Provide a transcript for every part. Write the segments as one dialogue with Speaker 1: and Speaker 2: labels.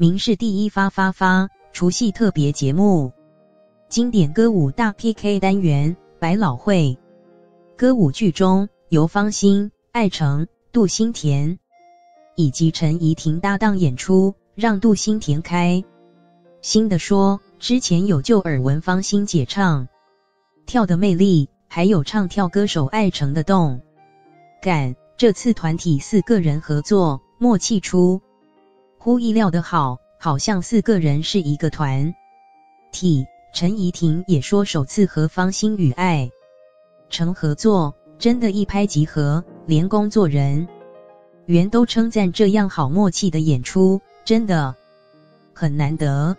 Speaker 1: 明视第一发除夕特别节目，经典歌舞大 PK 单元百老汇歌舞剧中，由方兴、艾成、杜新田以及陈怡婷搭档演出，让杜新田开心地说，之前有就耳闻方兴姐唱跳的魅力，还有唱跳歌手艾成的动感，这次团体4个人合作，默契出乎意料的好，好像4个人是一个团体。陈怡婷也说，首次和方兴与艾成合作，真的一拍即合，连工作人员都称赞这样好默契的演出，真的很难得。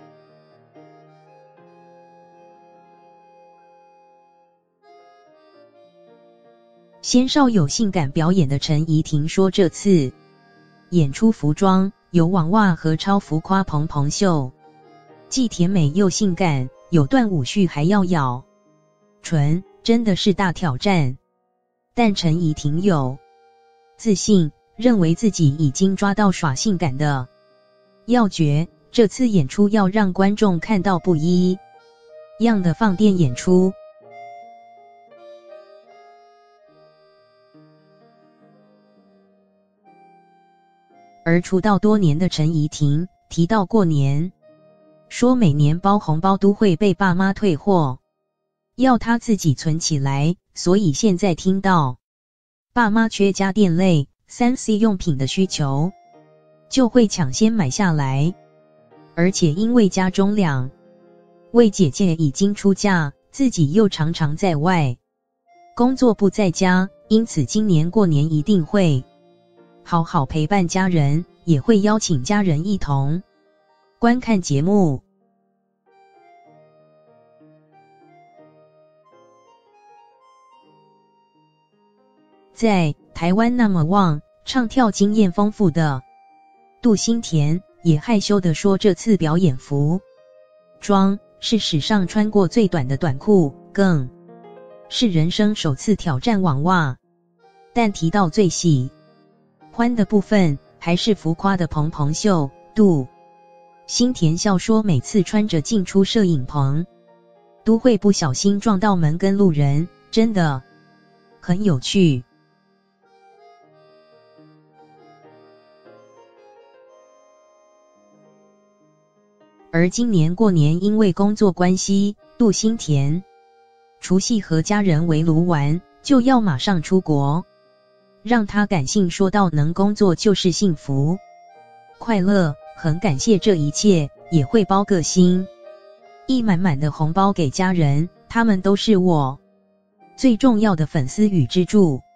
Speaker 1: 鲜少有性感表演的陈怡婷说，这次演出服装有网袜和超浮夸蓬蓬袖，既甜美又性感，有段舞序还要咬唇，真的是大挑战。但陈怡婷有自信，认为自己已经抓到耍性感的要诀，这次演出要让观众看到不一样的放电演出。而出道多年的陈怡婷提到过年，说每年包红包都会被爸妈退货，要她自己存起来，所以现在听到爸妈缺家电类 3C 用品的需求，就会抢先买下来。而且因为家中2位姐姐已经出嫁，自己又常常在外工作不在家，因此今年过年一定会好好陪伴家人，也会邀请家人一同观看节目。在台湾那么旺，唱跳经验丰富的杜新田也害羞地说，这次表演服装是史上穿过最短的短裤，更是人生首次挑战网袜。但提到最喜欢的部分，还是浮夸的蓬蓬袖。杜新田笑说，每次穿着进出摄影棚，都会不小心撞到门跟路人，真的很有趣。而今年过年因为工作关系，杜新田除夕和家人围炉玩，就要马上出国，让他感性说到，能工作就是幸福快乐，很感谢这一切，也会包个心意满满的红包给家人，他们都是我最重要的粉丝与支柱。